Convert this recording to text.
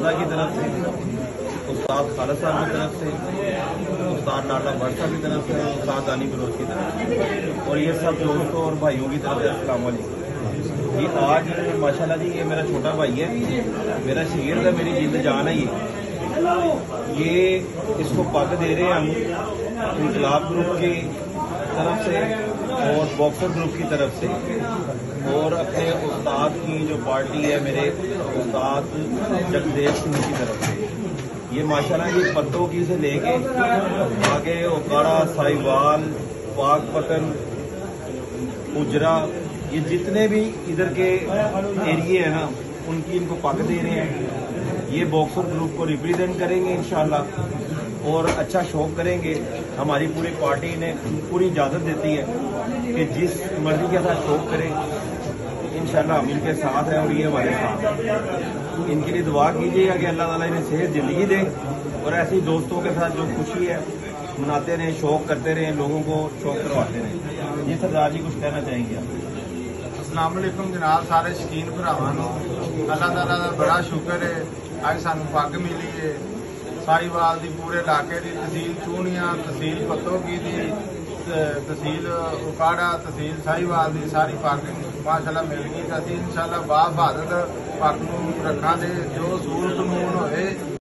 حمزہ کی طرف سے، استاد خالد صاحب کی طرف سے، استاد ناٹا بٹ صاحب کی طرف سے، استاد دانی بلوچ کی طرف سے، اور یہ سب دوستوں اور بھائیوں کی طرف سے السلام علیکم جی۔ آج ماشاءاللہ جی یہ میرا چھوٹا بھائی ہے، میرا شگرد ہے، میری جلد جان ہے یہ اس کو پگ دے رہے ہیں ہم انقلاب گروپ کی طرف سے اور باکسر گروپ کی طرف سے، اور اپنے استاد کی جو پارٹی ہے میرے استاد جگدیو سنگھ کی طرف سے۔ یہ ماشاءاللہ یہ پتوں کی سے لے کے آگے اوکاڑا، ساہیوال، پاک پتن، اجرا، یہ جتنے بھی ادھر کے ایریے ہیں نا ان کو پگ دے رہے ہیں۔ یہ باکسر گروپ کو ریپریزینٹ کریں گے انشاءاللہ اور اچھا شوق کریں گے۔ ہماری پوری پارٹی نے پوری اجازت دیتی ہے کہ جس مرضی کے ساتھ شوق کریں انشاءاللہ ہم ان کے ساتھ ہیں اور یہ ہمارے ساتھ ہیں۔ ان کے لیے دعا کیجیے گا کہ اللہ تعالیٰ انہیں صحت زندگی دے اور ایسی دوستوں کے ساتھ جو خوشی ہے مناتے رہیں، شوق کرتے رہیں، لوگوں کو شوق کرواتے رہیں۔ یہ سردار جی کچھ کہنا چاہیں گے آپ؟ السلام علیکم جناب، سارے شکین بھراواں نوں اللہ تعالیٰ کا بڑا شکر ہے اج سانوں پگ ملی ہے۔ ساہیوال دی پورے علاقے دی، تحصیل چونیاں، تحصیل پتوں کی دی، تحصیل اوکاڑا، تحصیل ساہیوال دی ساری پگ ماشاءاللہ مل گئی۔ اسی انشاءاللہ با بہادر پگ نوں رکھاں دے جو اصول قانون